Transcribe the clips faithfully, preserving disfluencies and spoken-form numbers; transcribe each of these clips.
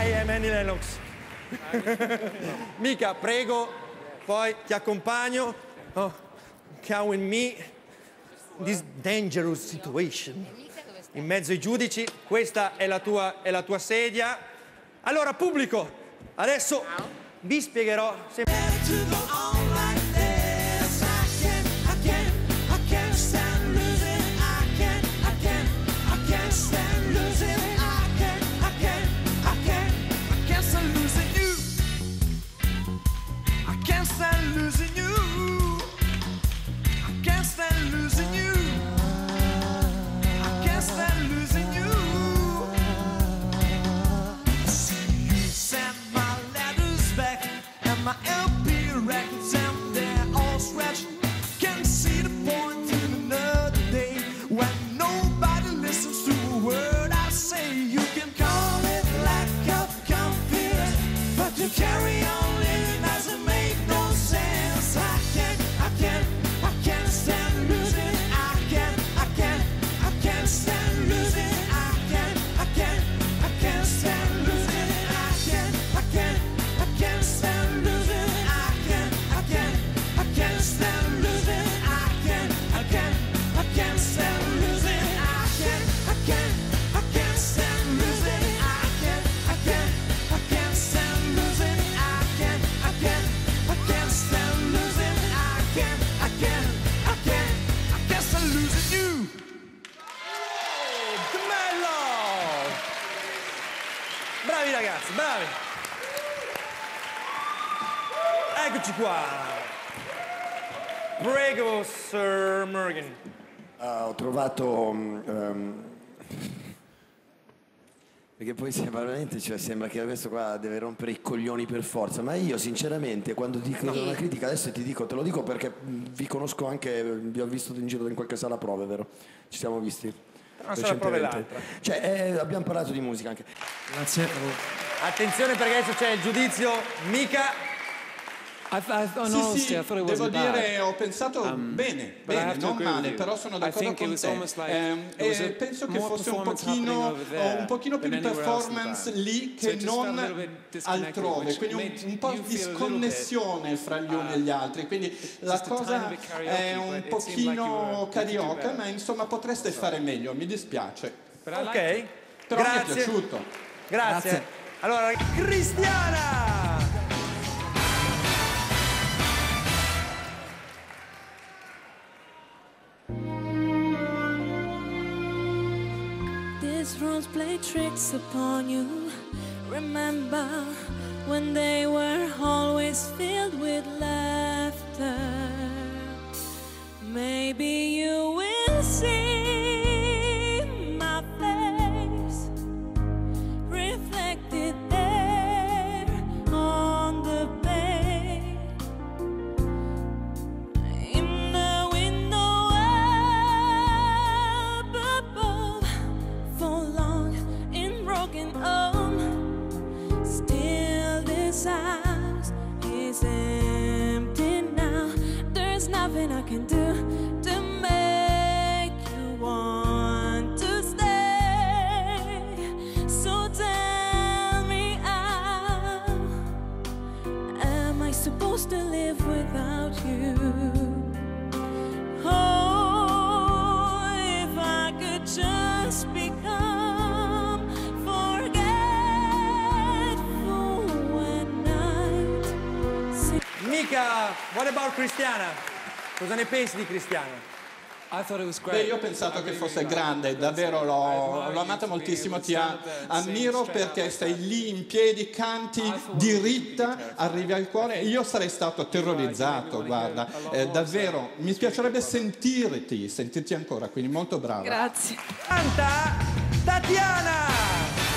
I am Annie Lennox. Mika, prego, poi ti accompagno. Oh, come with me in this dangerous situation. In mezzo ai giudici, questa è la tua, è la tua sedia. Allora, pubblico, adesso vi spiegherò sempre. My L P records and they're all scratched. Can't see the point in another day when nobody listens to a word I say. You can call it lack of confidence, but to carry on living doesn't make no sense. I can't, I can't, I can't stand losing. I can't, I can't, I can't stand losing. I can't, I can't, I can't stand losing. I can't, I can't, I can't stand losing. Bravi ragazzi, bravi. Eccoci qua. Prego, Sir Morgan. Uh, ho trovato... Um, perché poi sembra veramente, cioè, sembra che questo qua deve rompere i coglioni per forza, ma io sinceramente quando dico no. una critica adesso ti dico, te lo dico perché vi conosco anche, vi ho visto in giro in qualche sala prove, vero? Ci siamo visti? Una sala prove l'altra. Cioè, eh, abbiamo parlato di musica anche. Grazie. Attenzione perché adesso c'è il giudizio. Mika. I, I, oh, no, sì, sì, I devo dire, bad. ho pensato um, bene, bene, non male, però sono d'accordo con te. Like, eh, e penso che fosse un pochino, un pochino più di performance lì che so non altrove, quindi un, un po' di sconnessione fra gli uni e gli altri, quindi la cosa è un pochino carioca, ma insomma potreste fare meglio, mi dispiace. Ok, però grazie. mi è piaciuto. Grazie. Grazie. Allora, Cristiana! These rules play tricks upon you. Remember when they were always filled with laughter. Maybe you will see my face reflected there on the page in the window up above. For long in broken home, still this house is empty now. There's nothing I can do to make you want to stay. So tell me, how am I supposed to live without you? Oh, if I could just become forgetful when night. Mika, what about Cristiana? Cosa ne pensi di Cristiana? Beh, io ho pensato che fosse grande, davvero l'ho amata moltissimo, ti ammiro perché stai lì in piedi, canti diritta, arrivi al cuore. Io sarei stato terrorizzato, guarda, eh, davvero, mi piacerebbe sentirti, sentirti ancora, quindi molto brava. Grazie. Canta Tatiana!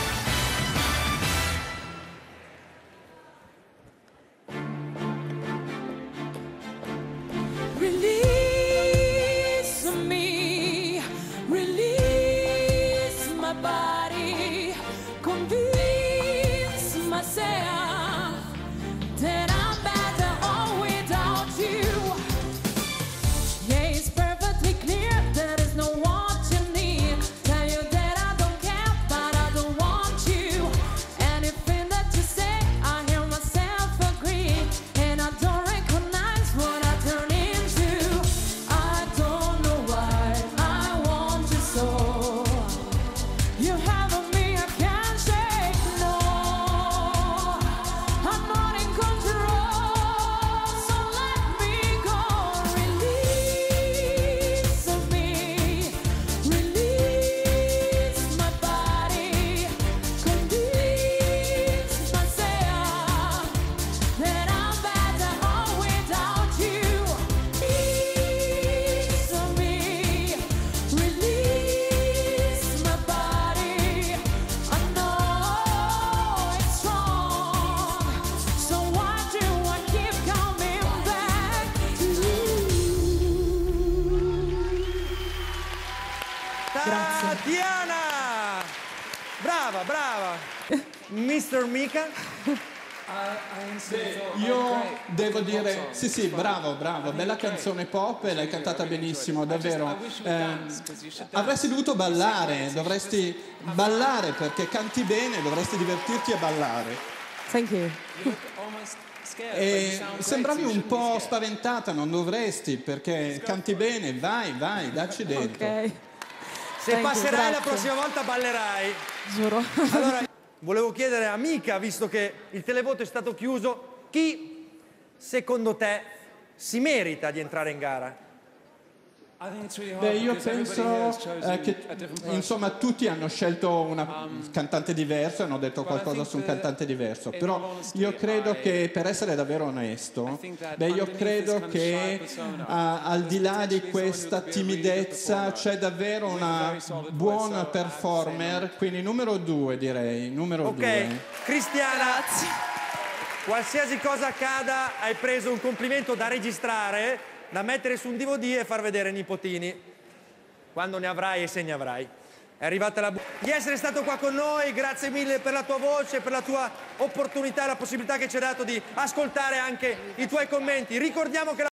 Release me, release my body, convince myself that I'm better off without you. Yeah, it's perfectly clear that is no what you need. Tell you that I don't care, but I don't want you. And if it brava, brava. mister Mika? Io devo dire, sì sì, bravo, bravo, bella canzone pop e l'hai cantata benissimo, davvero. Eh, avresti dovuto ballare, dovresti ballare perché canti bene, dovresti divertirti a ballare. Thank you. E sembravi un po' spaventata, non dovresti, perché canti bene, vai, vai, dacci dentro. Ok. Se Thank you, passerai la grazie. prossima volta ballerai. Giuro. Allora, volevo chiedere a Mika, visto che il televoto è stato chiuso, chi secondo te si merita di entrare in gara? Beh, io penso eh, che insomma tutti hanno scelto una cantante diversa, hanno detto qualcosa su un cantante diverso, però io credo che, per essere davvero onesto, beh, io credo che uh, al di là di questa timidezza c'è davvero una buona performer, quindi numero due direi, numero Ok, due. Cristiana, qualsiasi cosa accada hai preso un complimento da registrare, da mettere su un D V D e far vedere ai nipotini, quando ne avrai e se ne avrai. È arrivata la bu- di essere stato qua con noi, grazie mille per la tua voce, per la tua opportunità e la possibilità che ci hai dato di ascoltare anche i tuoi commenti. Ricordiamo che la